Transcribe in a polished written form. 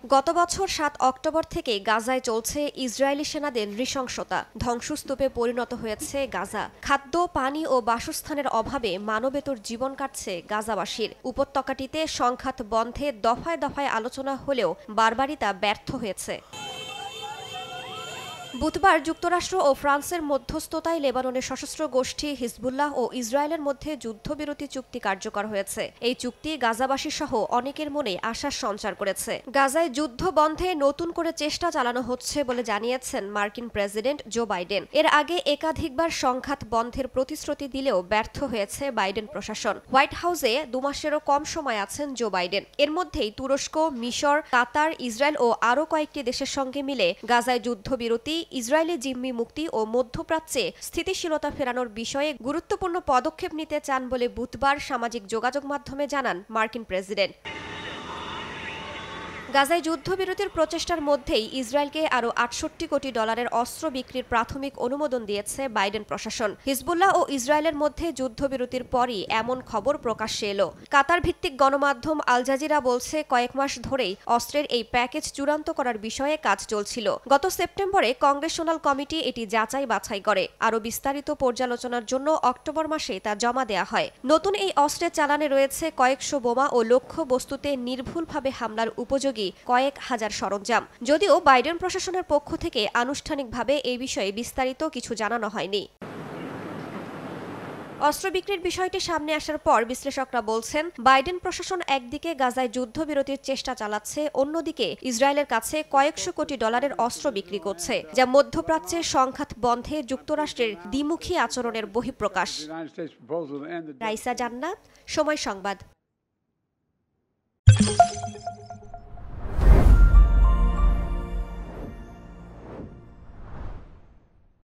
গত বছর ৭ অক্টোবর থেকে গাজায় চলছে ইসরায়েলি সেনাদের নৃশংসতা। ধ্বংসস্তূপে পরিণত হয়েছে গাজা। খাদ্য, পানি ও বাসস্থানের অভাবে মানবেতর জীবন কাটছে গাজাবাসীর। উপত্যকাটিতে সংঘাত বন্ধে দফায় দফায় আলোচনা হলেও বারবারই তা ব্যর্থ হয়েছে। বুধবার যুক্তরাষ্ট্র ও ফ্রান্সের মধ্যস্থতায় লেবাননের সশস্ত্র গোষ্ঠী হিজবুল্লাহ ও ইসরায়েলের মধ্যে যুদ্ধবিরতি চুক্তি কার্যকর হয়েছে। এই চুক্তি গাজাবাসী সহ অনেকের মনে আশার সঞ্চার করেছে। গাজায় যুদ্ধ বন্ধে নতুন করে চেষ্টা চালানো হচ্ছে বলে জানিয়েছেন মার্কিন প্রেসিডেন্ট জো বাইডেন। এর আগে একাধিকবার সংঘাত বন্ধের প্রতিশ্রুতি দিলেও ব্যর্থ হয়েছে বাইডেন প্রশাসন। হোয়াইট হাউসে 2 মাসেরও কম সময় আছেন জো বাইডেন। এর মধ্যেই তুরস্ক, মিশর, কাতার, ইসরায়েল ও আরও কয়েকটি দেশের সঙ্গে মিলে গাজায় যুদ্ধবিরতি, ইসরায়েলি জিম্মি মুক্তি ও মধ্যপ্রাচ্যে স্থিতিশীলতা ফেরানোর বিষয়ে গুরুত্বপূর্ণ পদক্ষেপ নিতে চান বলে বুধবার সামাজিক যোগাযোগ মাধ্যমে জানান মার্কিন প্রেসিডেন্ট। গাজায় যুদ্ধবিরতির প্রচেষ্টার মধ্যেই ইসরায়েলকে আরও $৬৮ কোটি অস্ত্র বিক্রির প্রাথমিক অনুমোদন দিয়েছে বাইডেন প্রশাসন। হিজবুল্লাহ ও ইসরায়েলের মধ্যে যুদ্ধবিরতির পরই এমন খবর প্রকাশ্যে এলো। কাতার ভিত্তিক গণমাধ্যম আল জাজিরা বলছে, কয়েক মাস ধরেই অস্ত্রের এই প্যাকেজ চূড়ান্ত করার বিষয়ে কাজ চলছিল। গত সেপ্টেম্বরে কংগ্রেশনাল কমিটি এটি যাচাই বাছাই করে। আরও বিস্তারিত পর্যালোচনার জন্য অক্টোবর মাসে তা জমা দেয়া হয়। নতুন এই অস্ত্রের চালানে রয়েছে কয়েকশো বোমা ও লক্ষ্য বস্তুতে নির্ভুলভাবে হামলার উপযোগী কয়েক হাজার সরঞ্জাম। যদিও বাইডেন প্রশাসনের পক্ষ থেকে আনুষ্ঠানিকভাবে এই বিষয়ে বিস্তারিত কিছু জানানো হয়নি। অস্ত্র বিক্রির বিষয়টি সামনে আসার পর বিশ্লেষকরা বলছেন, বাইডেন প্রশাসন একদিকে গাজায় যুদ্ধবিরতির চেষ্টা চালাচ্ছে, অন্যদিকে ইসরায়েলের কাছে কয়েকশো কোটি ডলারের অস্ত্র বিক্রি করছে, যা মধ্যপ্রাচ্যে সংঘাত বন্ধে যুক্তরাষ্ট্রের দ্বিমুখী আচরণের বহিঃপ্রকাশ। রাইসা জান্নাত, সময় সংবাদ।